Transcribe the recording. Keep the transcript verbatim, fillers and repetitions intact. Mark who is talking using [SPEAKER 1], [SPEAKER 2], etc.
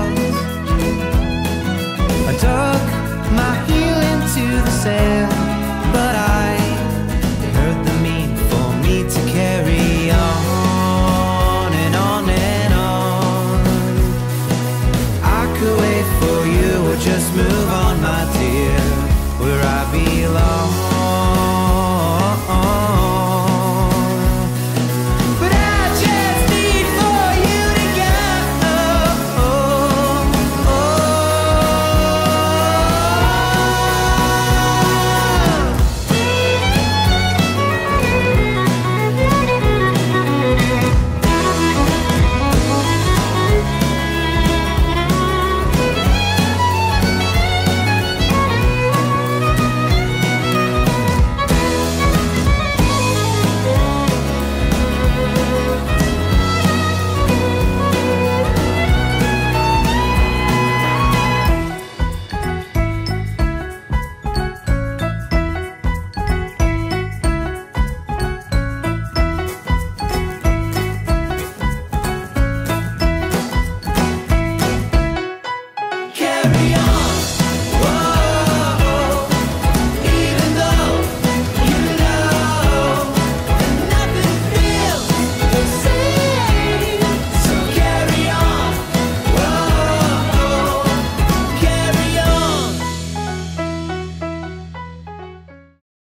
[SPEAKER 1] stars. I dug my heel into the sand, but I heard the mean for me to carry on and on and on. I could wait for you or just move on, my dear.